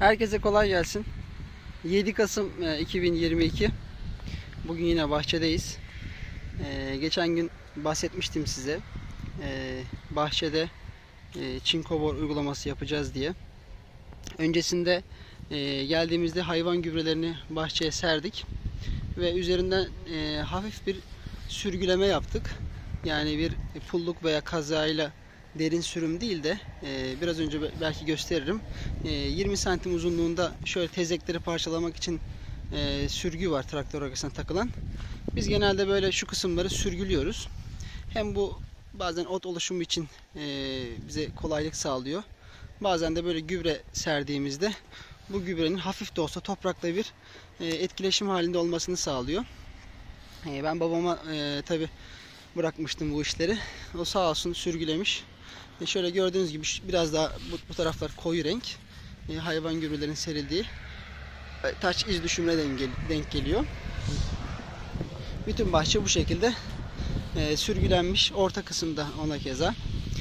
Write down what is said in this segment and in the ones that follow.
Herkese kolay gelsin. 7 Kasım 2022. Bugün yine bahçedeyiz. Geçen gün bahsetmiştim size. Bahçede çinkobor uygulaması yapacağız diye. Öncesinde geldiğimizde hayvan gübrelerini bahçeye serdik. Ve üzerinden hafif bir sürgüleme yaptık. Yani bir pulluk veya kazayla derin sürüm değil de biraz önce belki gösteririm. 20 santim uzunluğunda şöyle tezekleri parçalamak için sürgü var traktör arkasına takılan. Biz genelde böyle şu kısımları sürgülüyoruz. Hem bu bazen ot oluşumu için bize kolaylık sağlıyor. Bazen de böyle gübre serdiğimizde bu gübrenin hafif de olsa toprakla bir etkileşim halinde olmasını sağlıyor. Ben babama tabi bırakmıştım bu işleri. O sağ olsun sürgülemiş. Şöyle gördüğünüz gibi biraz daha bu taraflar koyu renk. Hayvan gübrelerin serildiği taç iz düşümüne denk geliyor. Bütün bahçe bu şekilde sürgülenmiş. Orta kısımda ona keza.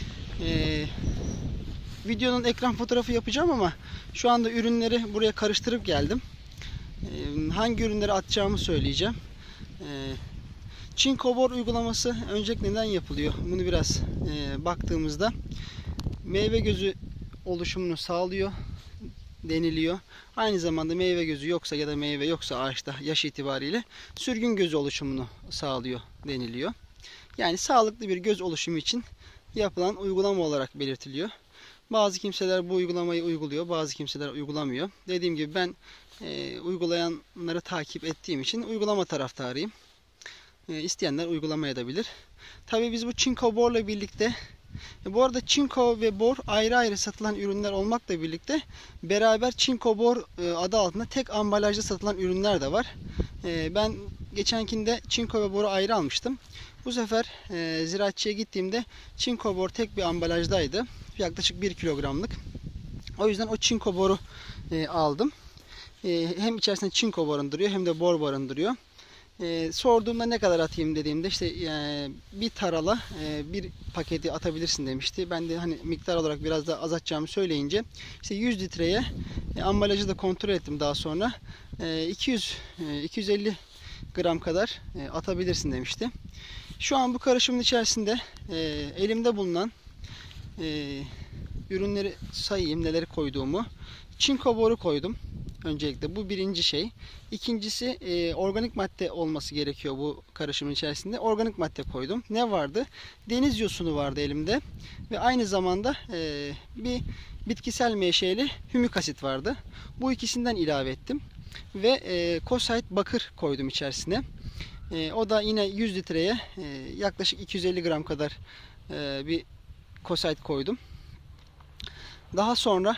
Videonun ekran fotoğrafı yapacağım ama şu anda ürünleri buraya karıştırıp geldim. Hangi ürünleri atacağımı söyleyeceğim. Çinkobor uygulaması öncelikle neden yapılıyor? Bunu biraz baktığımızda meyve gözü oluşumunu sağlıyor deniliyor. Aynı zamanda meyve gözü yoksa ya da meyve yoksa ağaçta yaş itibariyle sürgün gözü oluşumunu sağlıyor deniliyor. Yani sağlıklı bir göz oluşumu için yapılan uygulama olarak belirtiliyor. Bazı kimseler bu uygulamayı uyguluyor, bazı kimseler uygulamıyor. Dediğim gibi ben uygulayanları takip ettiğim için uygulama taraftarıyım. İsteyenler uygulamaya Tabii biz bu çinkoborla birlikte, bu arada çinko ve bor ayrı ayrı satılan ürünler olmakla birlikte beraber çinkobor adı altında tek ambalajda satılan ürünler de var. Ben geçenkinde çinko ve boru ayrı almıştım. Bu sefer ziraatçıya gittiğimde çinkobor tek bir ambalajdaydı. Yaklaşık 1 kilogramlık. O yüzden o çinkoboru aldım. Hem içerisinde çinko barındırıyor hem de bor barındırıyor. Sorduğumda ne kadar atayım dediğimde işte bir tarala bir paketi atabilirsin demişti. Ben de hani miktar olarak biraz daha azaltacağımı söyleyince işte 100 litreye ambalajı da kontrol ettim daha sonra 250 gram kadar atabilirsin demişti. Şu an bu karışımın içerisinde elimde bulunan ürünleri sayayım neleri koyduğumu. Çinko boru koydum. Öncelikle bu birinci şey. İkincisi organik madde olması gerekiyor bu karışımın içerisinde. Organik madde koydum. Ne vardı? Deniz yosunu vardı elimde. Ve aynı zamanda bir bitkisel menşeli hümik asit vardı. Bu ikisinden ilave ettim. Ve kosait bakır koydum içerisine. O da yine 100 litreye yaklaşık 250 gram kadar bir kosait koydum. Daha sonra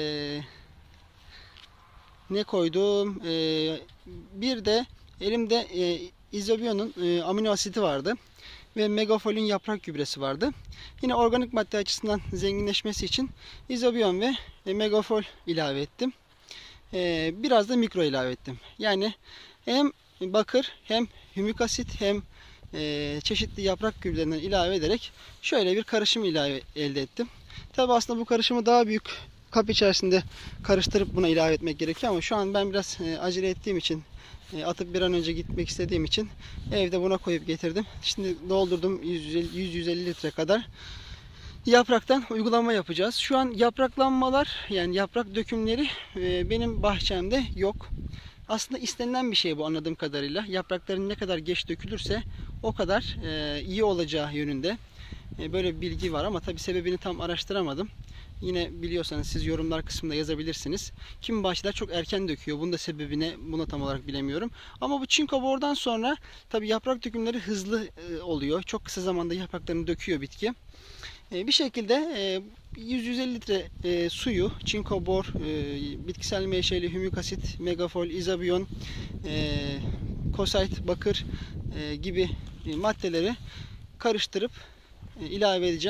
ne koydum? Bir de elimde izobionun amino asiti vardı. Ve megafolün yaprak gübresi vardı. Yine organik madde açısından zenginleşmesi için izobion ve megafol ilave ettim. Biraz da mikro ilave ettim. Yani hem bakır hem hümik asit hem çeşitli yaprak gübrelerinden ilave ederek şöyle bir karışım elde ettim. Tabi aslında bu karışımı daha büyük kap içerisinde karıştırıp buna ilave etmek gerekiyor ama şu an ben biraz acele ettiğim için atıp bir an önce gitmek istediğim için evde buna koyup getirdim. Şimdi doldurdum 100-150 litre kadar yapraktan uygulama yapacağız. Şu an yapraklanmalar yani yaprak dökümleri benim bahçemde yok. Aslında istenilen bir şey bu anladığım kadarıyla. Yaprakların ne kadar geç dökülürse o kadar iyi olacağı yönünde böyle bir bilgi var ama tabi sebebini tam araştıramadım. Yine biliyorsanız siz yorumlar kısmında yazabilirsiniz. Kimi bahçeler çok erken döküyor. Bunun da sebebini buna tam olarak bilemiyorum. Ama bu çinkobordan sonra tabi yaprak dökümleri hızlı oluyor. Çok kısa zamanda yapraklarını döküyor bitki. Bir şekilde 100-150 litre suyu, çinkobor, bitkisel menşeli hümik asit, megafol, izobion, kosait, bakır gibi maddeleri karıştırıp ilave edeceğim.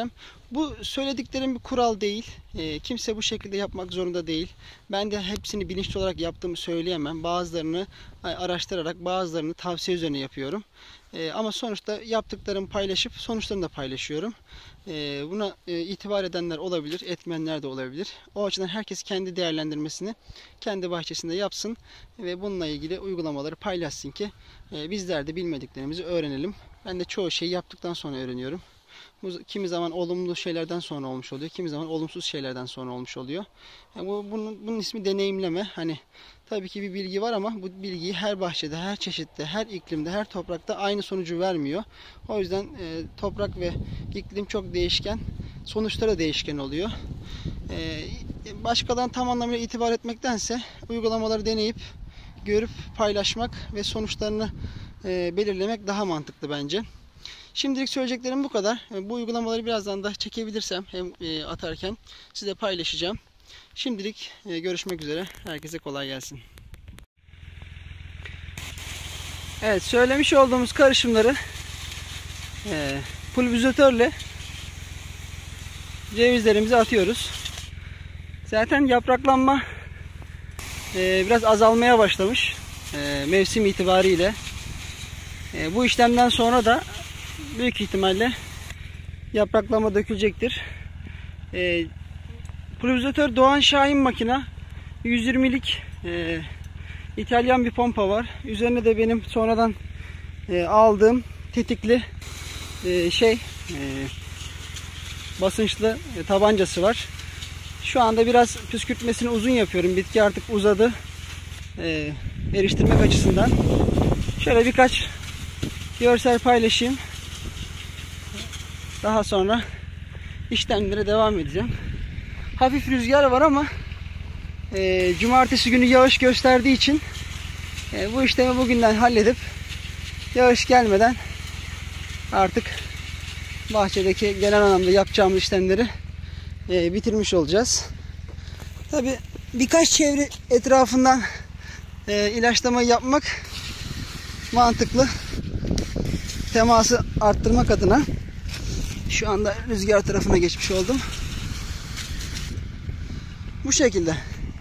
Bu söylediklerim bir kural değil. Kimse bu şekilde yapmak zorunda değil. Ben de hepsini bilinçli olarak yaptığımı söyleyemem. Bazılarını araştırarak, bazılarını tavsiye üzerine yapıyorum. Ama sonuçta yaptıklarımı paylaşıp sonuçlarını da paylaşıyorum. Buna itibar edenler olabilir, etmeyenler de olabilir. O açıdan herkes kendi değerlendirmesini kendi bahçesinde yapsın ve bununla ilgili uygulamaları paylaşsın ki bizler de bilmediklerimizi öğrenelim. Ben de çoğu şeyi yaptıktan sonra öğreniyorum. Bu kimi zaman olumlu şeylerden sonra olmuş oluyor, kimi zaman olumsuz şeylerden sonra olmuş oluyor. Yani bunun ismi deneyimleme. Hani tabii ki bir bilgi var ama bu bilgiyi her bahçede, her çeşitte, her iklimde, her toprakta aynı sonucu vermiyor. O yüzden toprak ve iklim çok değişken, sonuçları değişken oluyor. Başkadan tam anlamıyla itibar etmektense uygulamaları deneyip, görüp paylaşmak ve sonuçlarını belirlemek daha mantıklı bence. Şimdilik söyleyeceklerim bu kadar. Bu uygulamaları birazdan da çekebilirsem hem atarken size paylaşacağım. Şimdilik görüşmek üzere. Herkese kolay gelsin. Evet, söylemiş olduğumuz karışımları pulverizatörle cevizlerimizi atıyoruz. Zaten yapraklanma biraz azalmaya başlamış mevsim itibariyle. Bu işlemden sonra da büyük ihtimalle yapraklama dökülecektir. Pulverizatör Doğan Şahin makina 120'lik İtalyan bir pompa var. Üzerine de benim sonradan aldığım tetikli basınçlı tabancası var. Şu anda biraz püskürtmesini uzun yapıyorum. Bitki artık uzadı. Eriştirmek açısından. Şöyle birkaç görsel paylaşayım. Daha sonra işlemlere devam edeceğim. Hafif rüzgar var ama cumartesi günü yağış gösterdiği için bu işlemi bugünden halledip yağış gelmeden artık bahçedeki genel anlamda yapacağımız işlemleri bitirmiş olacağız. Tabi birkaç çevre etrafından ilaçlamayı yapmak mantıklı. Teması arttırmak adına. Şu anda rüzgar tarafına geçmiş oldum. Bu şekilde.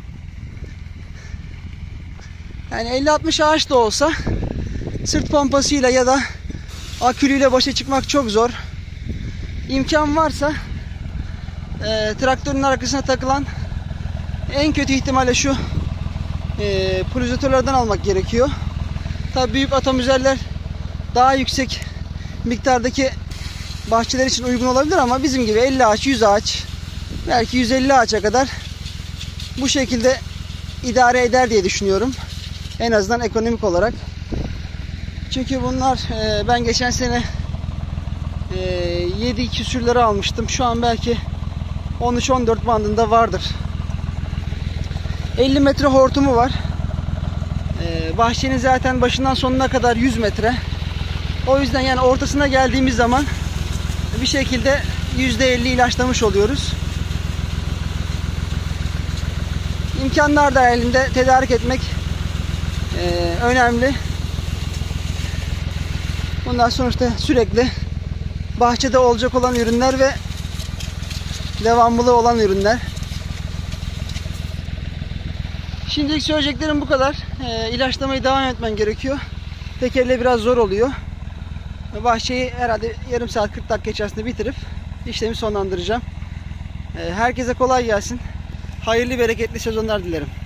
Yani 50-60 ağaç da olsa sırt pompasıyla ya da akülüyle başa çıkmak çok zor. İmkan varsa traktörün arkasına takılan en kötü ihtimalle şu pulverizatörlerden almak gerekiyor. Tabii büyük atomizerler daha yüksek miktardaki bahçeler için uygun olabilir ama bizim gibi 50 ağaç, 100 ağaç, belki 150 ağaça kadar bu şekilde idare eder diye düşünüyorum. En azından ekonomik olarak. Çünkü bunlar ben geçen sene 7 küsürleri almıştım. Şu an belki 13-14 bandında vardır. 50 metre hortumu var. Bahçenin zaten başından sonuna kadar 100 metre. O yüzden yani ortasına geldiğimiz zaman bir şekilde %50 ilaçlamış oluyoruz. İmkanlar dahilinde tedarik etmek önemli. Bunlar sonuçta sürekli bahçede olacak olan ürünler ve devamlılığı olan ürünler. Şimdilik söyleyeceklerim bu kadar. İlaçlamayı devam etmen gerekiyor. Tek elle biraz zor oluyor. Bahçeyi herhalde yarım saat 40 dakika içerisinde bitirip işlemi sonlandıracağım. Herkese kolay gelsin. Hayırlı bereketli sezonlar dilerim.